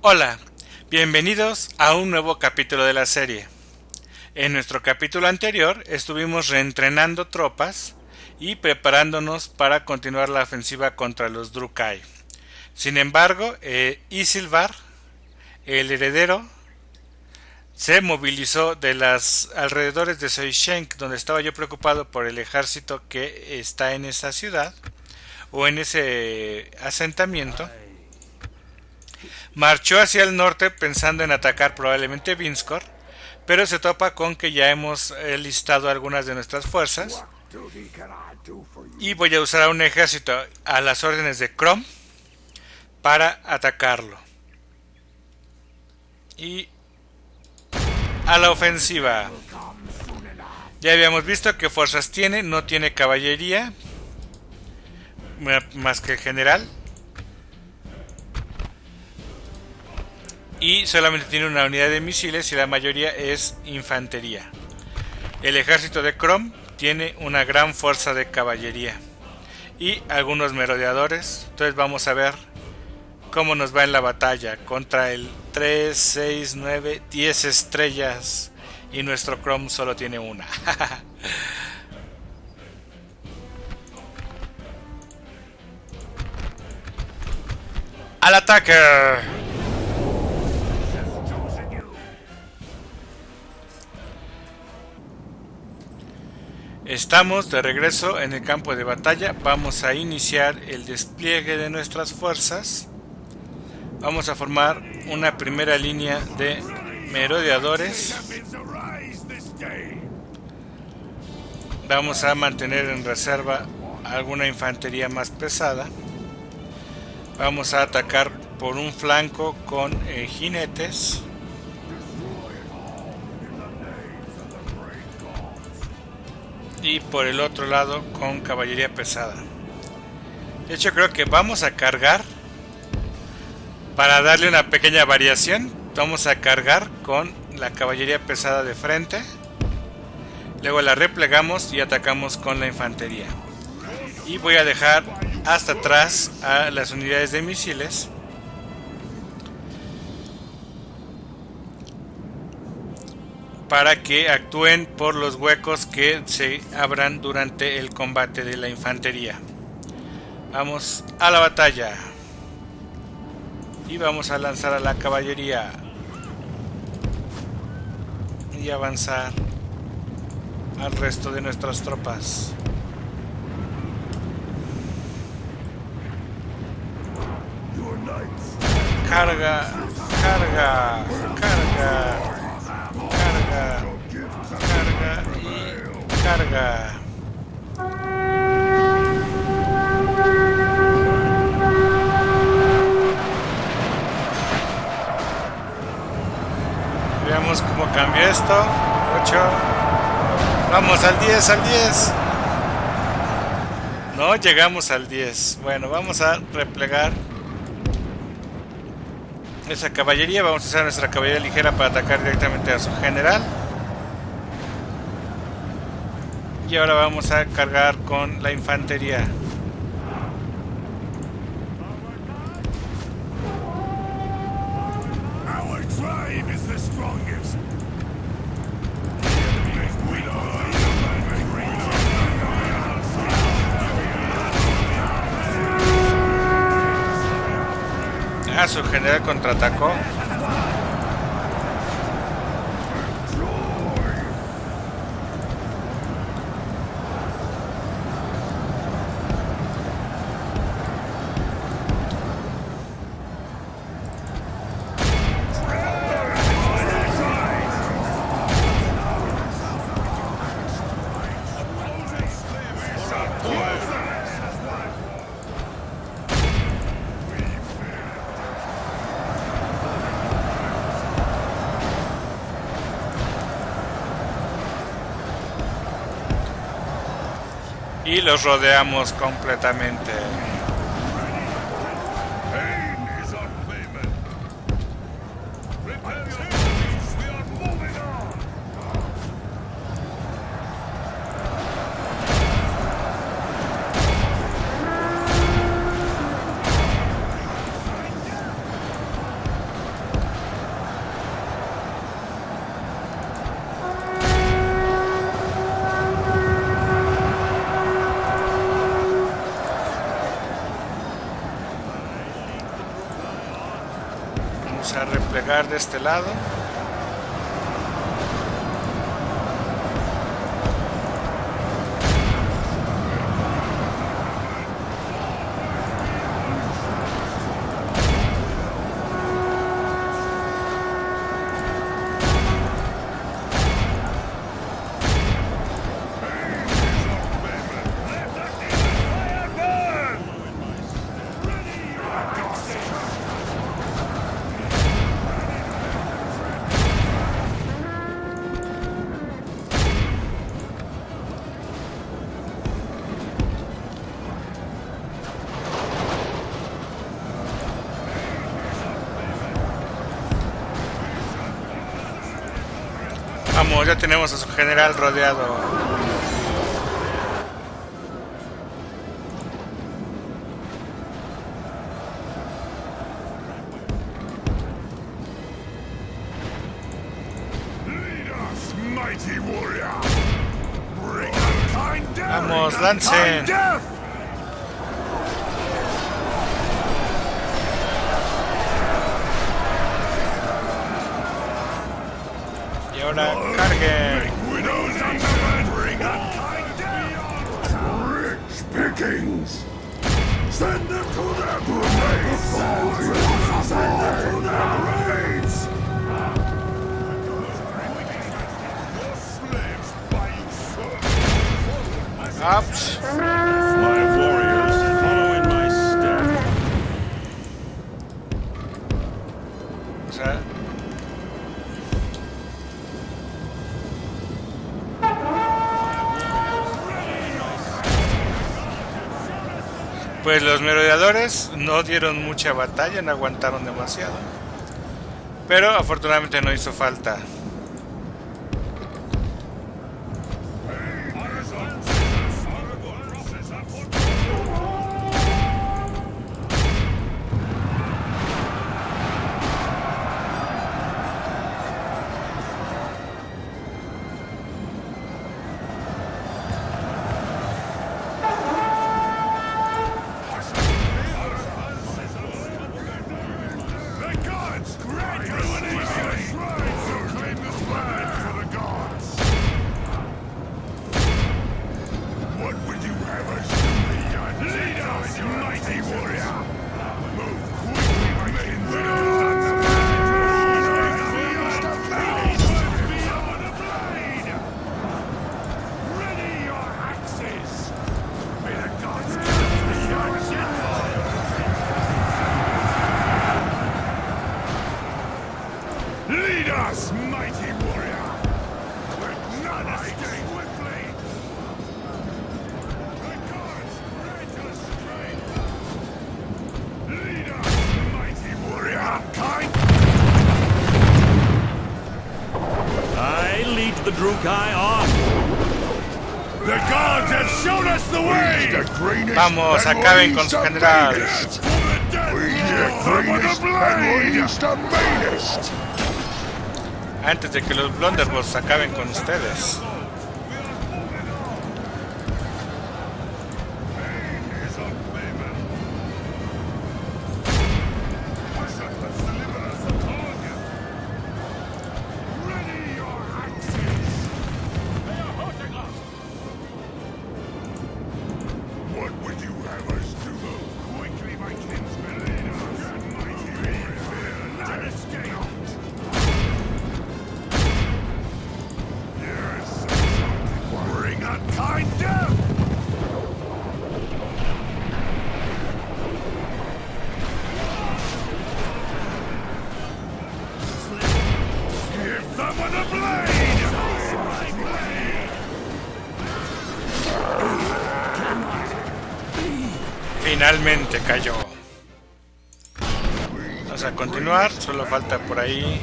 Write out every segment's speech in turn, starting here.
Hola, bienvenidos a un nuevo capítulo de la serie. En nuestro capítulo anterior estuvimos reentrenando tropas y preparándonos para continuar la ofensiva contra los Drukhai. Sin embargo, Isilvar, el heredero, se movilizó de las alrededores de Soishenk, donde estaba yo preocupado por el ejército que está en esa ciudad o en ese asentamiento. Marchó hacia el norte pensando en atacar probablemente Vinskor, pero se topa con que ya hemos listado algunas de nuestras fuerzas y voy a usar a un ejército a las órdenes de Crom para atacarlo. Y a la ofensiva. Ya habíamos visto qué fuerzas tiene, no tiene caballería más que el general. Y solamente tiene una unidad de misiles y la mayoría es infantería. El ejército de Crom tiene una gran fuerza de caballería y algunos merodeadores. Entonces vamos a ver cómo nos va en la batalla contra el 3, 6, 9, 10 estrellas y nuestro Crom solo tiene una. ¡Al ataque! Estamos de regreso en el campo de batalla. Vamos a iniciar el despliegue de nuestras fuerzas. Vamos a formar una primera línea de merodeadores. Vamos a mantener en reserva alguna infantería más pesada. Vamos a atacar por un flanco con jinetes. Y por el otro lado con caballería pesada. De hecho creo que vamos a cargar. Para darle una pequeña variación, vamos a cargar con la caballería pesada de frente. Luego la replegamos y atacamos con la infantería. Y voy a dejar hasta atrás a las unidades de misiles. Para que actúen por los huecos que se abran durante el combate de la infantería. Vamos a la batalla. Y vamos a lanzar a la caballería. Y avanzar al resto de nuestras tropas. Carga, carga, carga. Carga y carga. Veamos cómo cambia esto. 8. Vamos al 10, al 10. No llegamos al 10. Bueno, vamos a replegar esa caballería. Vamos a usar nuestra caballería ligera para atacar directamente a su general. Y ahora vamos a cargar con la infantería. Su general contraatacó. Y los rodeamos completamente. Vamos a replegar de este lado. Vamos, ya tenemos a su general rodeado. Vamos, lancen. Y ahora carguen. Rich pickings. Send them to their graves. Send them to their graves. Ups. My warriors follow in my step. O sea, pues los merodeadores no dieron mucha batalla, no aguantaron demasiado. Pero afortunadamente no hizo falta. The Drukai off. The gods have shown us the way. Vamos, acaben con su general. Antes de que los Blunderbuss acaben con ustedes. Finalmente cayó. Vamos a continuar, solo falta por ahí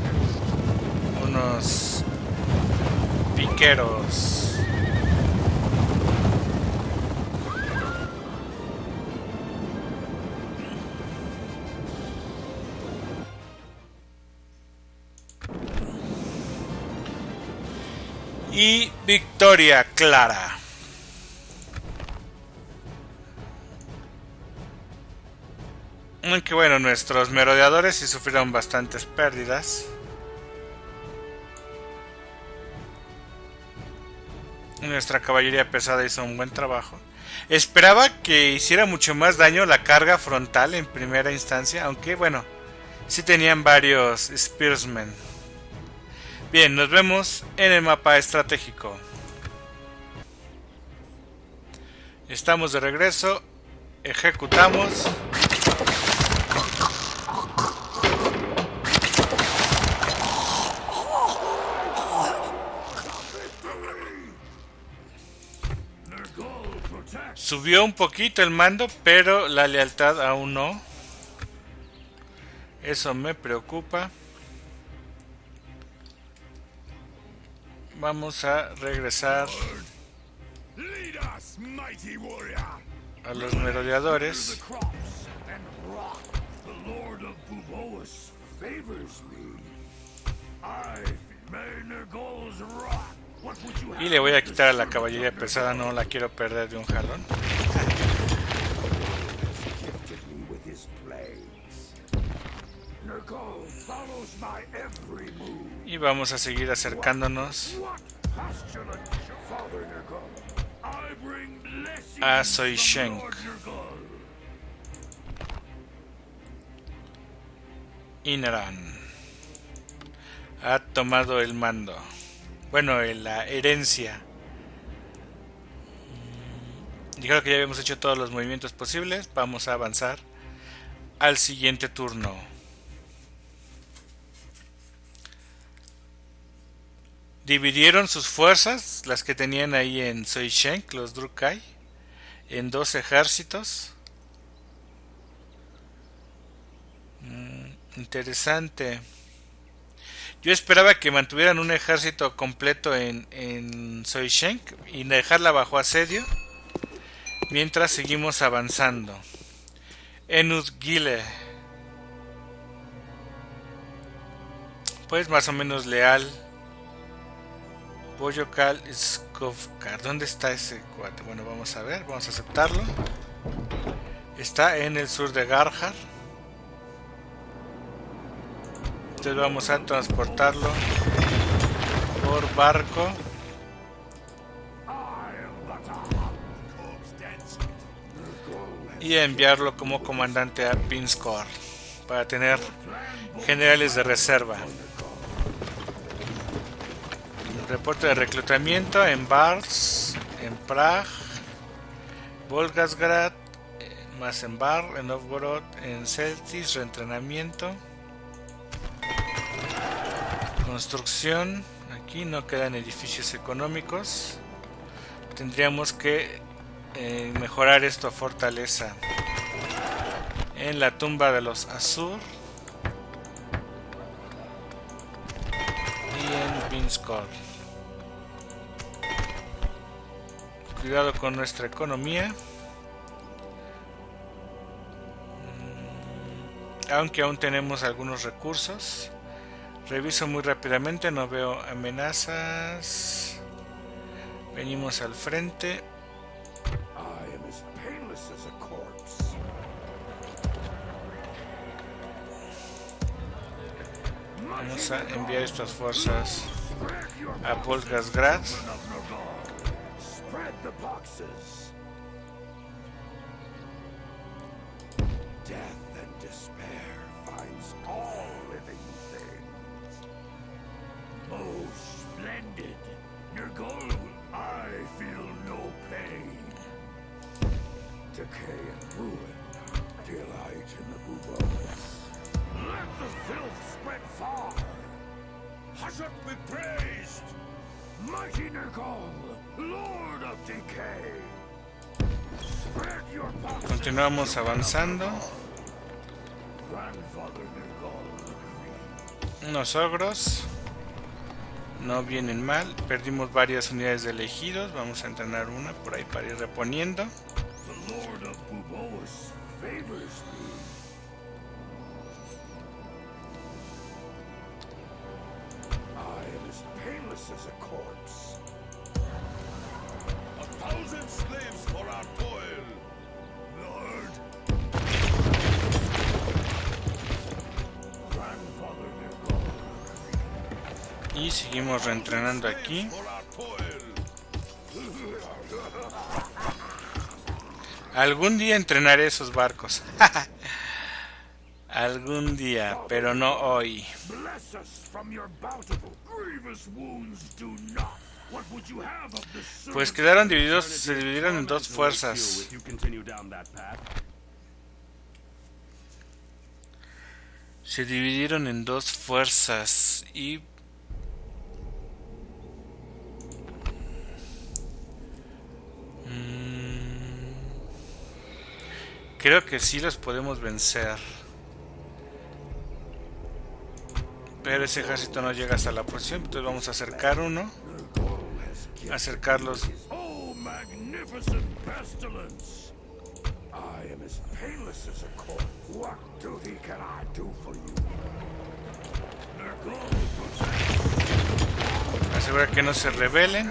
unos piqueros. Y victoria clara. Aunque bueno, nuestros merodeadores sí sufrieron bastantes pérdidas. Nuestra caballería pesada hizo un buen trabajo. Esperaba que hiciera mucho más daño la carga frontal en primera instancia, aunque bueno, sí tenían varios spearsmen. Bien, nos vemos en el mapa estratégico. Estamos de regreso. Ejecutamos. Subió un poquito el mando, pero la lealtad aún no. Eso me preocupa. Vamos a regresar a los merodeadores. Y le voy a quitar a la caballería pesada, no la quiero perder de un jalón. Y vamos a seguir acercándonos a Xochitl. Inran ha tomado el mando. Bueno, la herencia. Yo creo que ya habíamos hecho todos los movimientos posibles. Vamos a avanzar al siguiente turno. Dividieron sus fuerzas, las que tenían ahí en Xochitl, los Drukai, en 2 ejércitos. Interesante. Yo esperaba que mantuvieran un ejército completo en Xochitl y dejarla bajo asedio mientras seguimos avanzando. Enudgile, pues más o menos leal. Boyokal Skovkar, ¿dónde está ese cuate? Bueno, vamos a ver, vamos a aceptarlo. Está en el sur de Garhar. Entonces vamos a transportarlo por barco y enviarlo como comandante a Pinskor para tener generales de reserva. Reporte de reclutamiento en Bars, en Prag, Volgasgrad, más en Bar, en Novgorod, en Celtis, reentrenamiento. Construcción, aquí no quedan edificios económicos. Tendríamos que mejorar esto a fortaleza. En la tumba de los Azur y en Pinskor. Cuidado con nuestra economía. Aunque aún tenemos algunos recursos. Reviso muy rápidamente, no veo amenazas. Venimos al frente. Vamos a enviar estas fuerzas a Volgasgrad. Continuamos avanzando. Unos ogros no vienen mal. Perdimos varias unidades de elegidos. Vamos a entrenar una por ahí para ir reponiendo. Y seguimos reentrenando aquí. Algún día entrenaré esos barcos. Algún día, pero no hoy. Pues quedaron divididos, se dividieron en dos fuerzas. Se dividieron en dos fuerzas y creo que sí los podemos vencer. Pero ese ejército no llega hasta la posición, entonces vamos a acercar uno. Acercarlos. Asegurar que no se rebelen.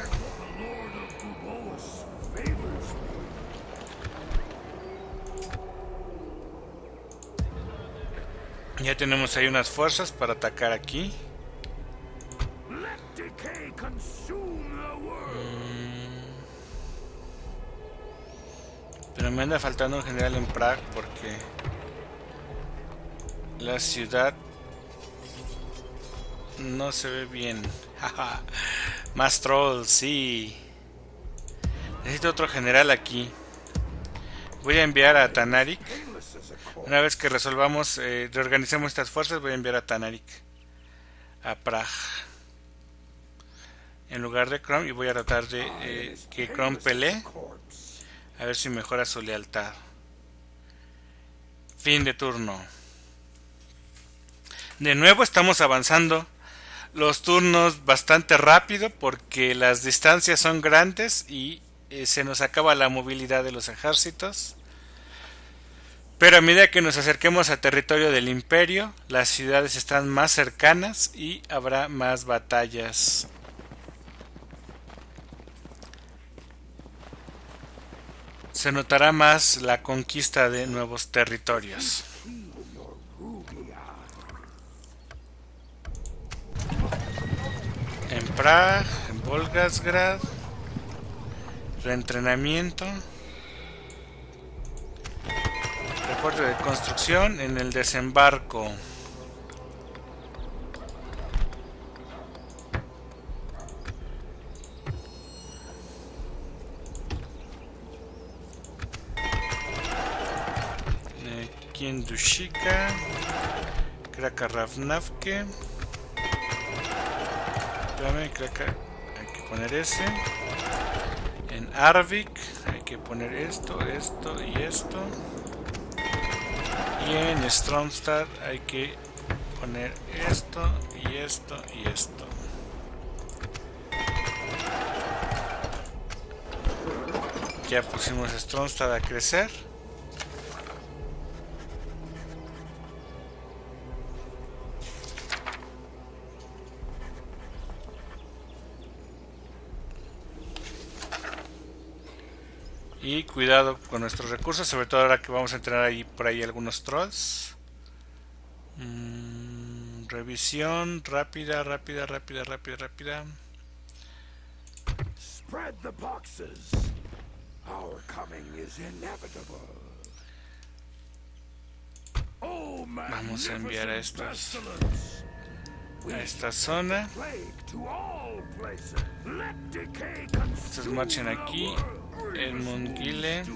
Ya tenemos ahí unas fuerzas para atacar aquí. Pero me anda faltando un general en Prague porque la ciudad no se ve bien. Más trolls, sí. Necesito otro general aquí. Voy a enviar a Tanarik. Una vez que resolvamos, reorganicemos estas fuerzas, voy a enviar a Tanarik a Prague en lugar de Chrome, y voy a tratar de que Chrome pelee, a ver si mejora su lealtad. Fin de turno. De nuevo estamos avanzando los turnos bastante rápido porque las distancias son grandes y se nos acaba la movilidad de los ejércitos. Pero a medida que nos acerquemos a territorio del imperio, las ciudades están más cercanas y habrá más batallas. Se notará más la conquista de nuevos territorios. En Praga, en Volgograd, reentrenamiento. Reporte de construcción en el desembarco. Aquí en Dushika, Krakaravnavke. Espérame, hay que poner ese. En Arvik hay que poner esto, esto y esto. Y en Stromstad hay que poner esto y esto y esto. Ya pusimos Stromstad a crecer. Y cuidado con nuestros recursos, sobre todo ahora que vamos a entrenar ahí por ahí algunos trolls. Revisión rápida. Spread the boxes. Our coming is inevitable. Vamos a enviar a estos a esta zona. Estos marchen aquí. El Mungile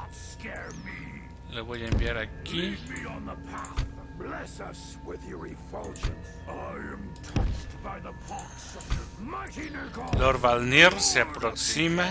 lo voy a enviar aquí. Lord Valnir se aproxima.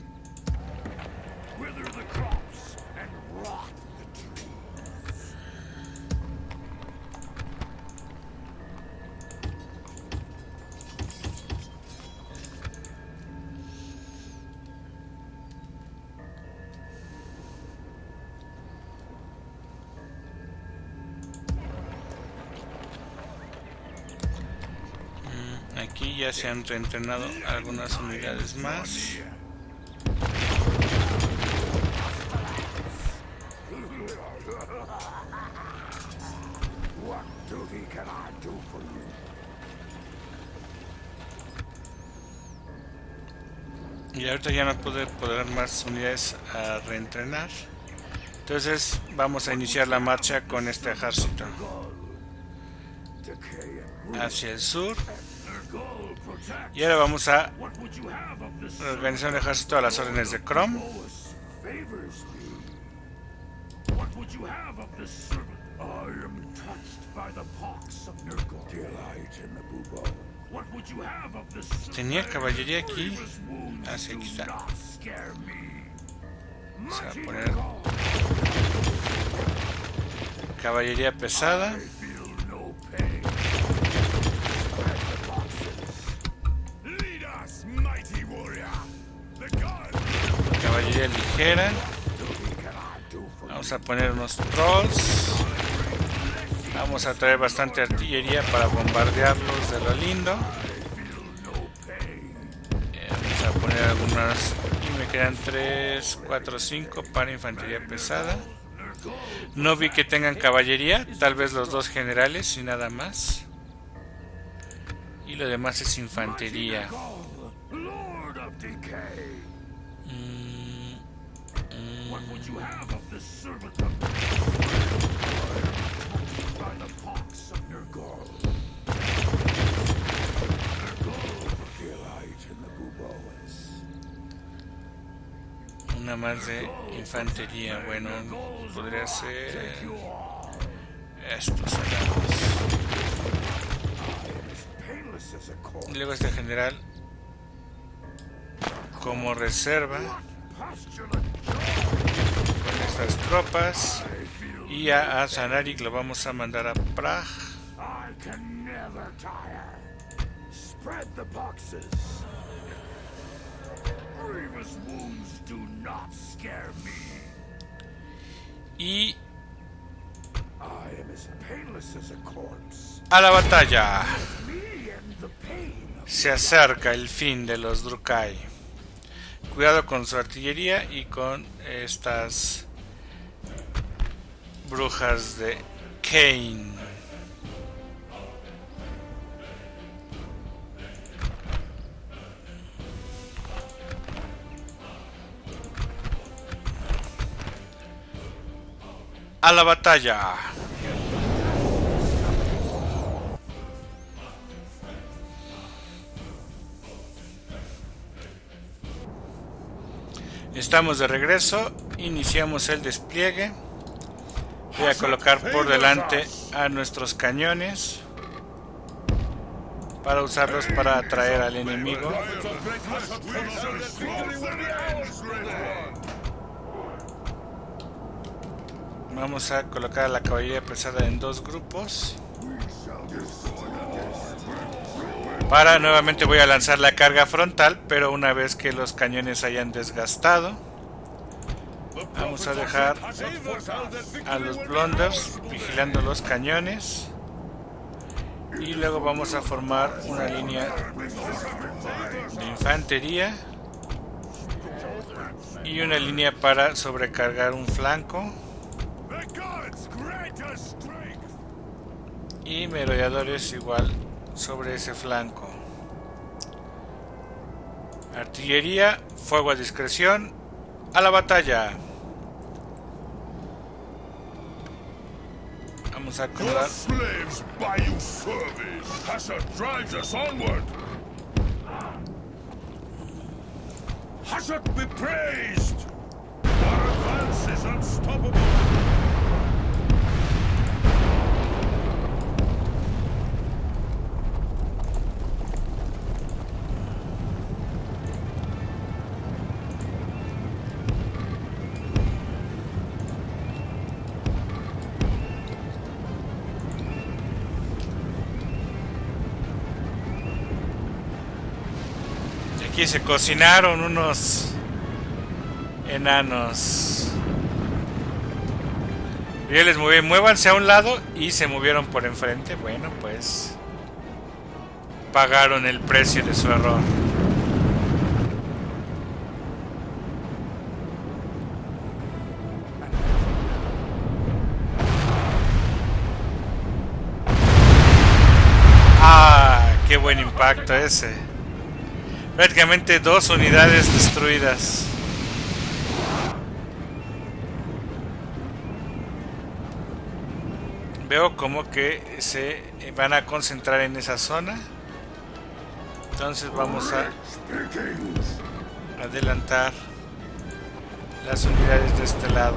Aquí ya se han reentrenado algunas unidades más. Y ahorita ya no pude poner más unidades a reentrenar. Entonces vamos a iniciar la marcha con este ejército hacia el sur. Y ahora vamos a organizar un ejército a las órdenes de Crom. Tenía caballería aquí. Así aquí está. Vamos a poner caballería pesada. Caballería ligera. Vamos a poner unos trolls. Vamos a traer bastante artillería para bombardearlos de lo lindo. Vamos a poner algunas. Y me quedan 3, 4, 5 para infantería pesada. No vi que tengan caballería. Tal vez los dos generales y nada más. Y lo demás es infantería. Una más de infantería. Bueno, podría ser estos alados. Y luego este general como reserva con estas tropas. Y a Zanarik lo vamos a mandar a Prague. Y a la batalla. Se acerca el fin de los Drukai. Cuidado con su artillería y con estas brujas de Kane. A la batalla. Estamos de regreso, iniciamos el despliegue. Voy a colocar por delante a nuestros cañones para usarlos para atraer al enemigo. Vamos a colocar a la caballería pesada en dos grupos. Para nuevamente voy a lanzar la carga frontal, pero una vez que los cañones hayan desgastado, vamos a dejar a los blunders vigilando los cañones. Y luego vamos a formar una línea de infantería y una línea para sobrecargar un flanco. Y merodeadores igual sobre ese flanco. Artillería, fuego a discreción, a la batalla. Vamos a acomodar. Hassan be praised! Our advance is unstoppable! Aquí se cocinaron unos enanos. Yo les moví, muévanse a un lado y se movieron por enfrente. Bueno, pues pagaron el precio de su error. Ah, qué buen impacto ese. Prácticamente 2 unidades destruidas. Veo como que se van a concentrar en esa zona. Entonces vamos a adelantar las unidades de este lado.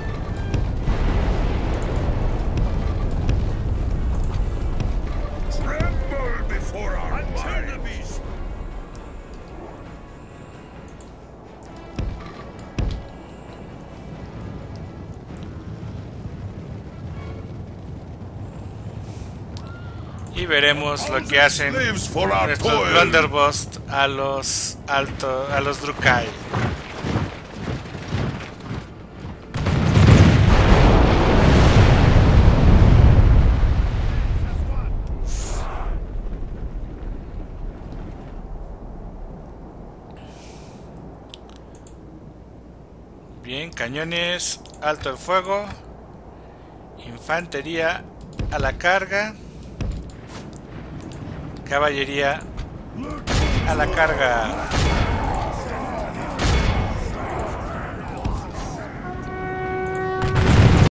Y veremos lo que hacen nuestros Blunderbuss a los Drukhai. Bien, cañones, alto el fuego, infantería a la carga. Caballería a la carga.